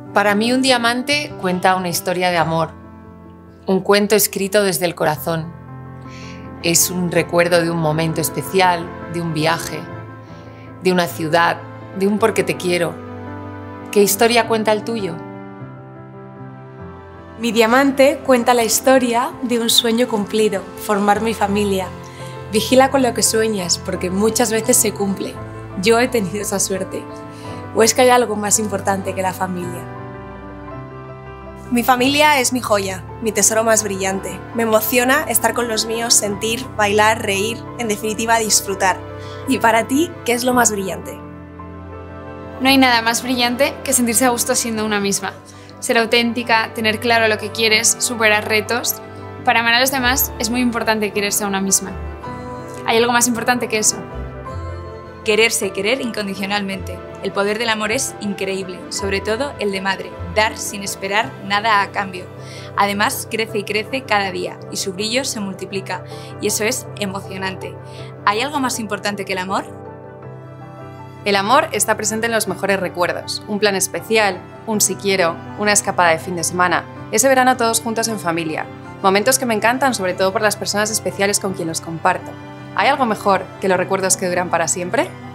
Para mí un diamante cuenta una historia de amor, un cuento escrito desde el corazón. Es un recuerdo de un momento especial, de un viaje, de una ciudad, de un porque te quiero. ¿Qué historia cuenta el tuyo? Mi diamante cuenta la historia de un sueño cumplido, formar mi familia. Vigila con lo que sueñas, porque muchas veces se cumple. Yo he tenido esa suerte. ¿O es que hay algo más importante que la familia? Mi familia es mi joya, mi tesoro más brillante. Me emociona estar con los míos, sentir, bailar, reír, en definitiva disfrutar. ¿Y para ti, qué es lo más brillante? No hay nada más brillante que sentirse a gusto siendo una misma. Ser auténtica, tener claro lo que quieres, superar retos. Para amar a los demás es muy importante quererse a una misma. ¿Hay algo más importante que eso? Quererse y querer incondicionalmente. El poder del amor es increíble, sobre todo el de madre, dar sin esperar nada a cambio. Además, crece y crece cada día y su brillo se multiplica y eso es emocionante. ¿Hay algo más importante que el amor? El amor está presente en los mejores recuerdos, un plan especial, un si quiero, una escapada de fin de semana, ese verano todos juntos en familia, momentos que me encantan sobre todo por las personas especiales con quien los comparto. ¿Hay algo mejor que los recuerdos que duran para siempre?